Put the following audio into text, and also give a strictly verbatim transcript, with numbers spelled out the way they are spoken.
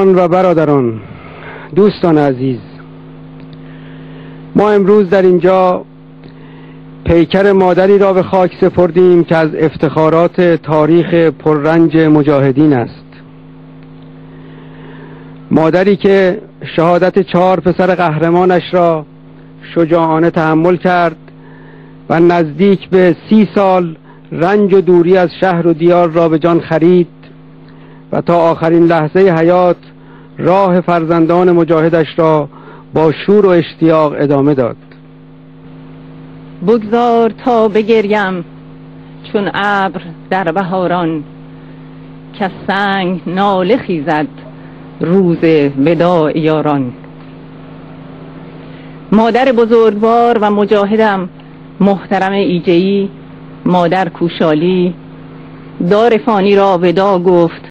هموطنان و برادران، دوستان عزیز، ما امروز در اینجا پیکر مادری را به خاک سپردیم که از افتخارات تاریخ پررنج مجاهدین است. مادری که شهادت چهار پسر قهرمانش را شجاعانه تحمل کرد و نزدیک به سی سال رنج و دوری از شهر و دیار را به جان خرید و تا آخرین لحظه حیات راه فرزندان مجاهدش را با شور و اشتیاق ادامه داد. بگذار تا بگریم چون ابر در بهاران، که سنگ ناله خیزد روز وداع یاران. مادر بزرگوار و مجاهدم محترم ایجه‌ای، مادر کوشالی، دار فانی را ودا گفت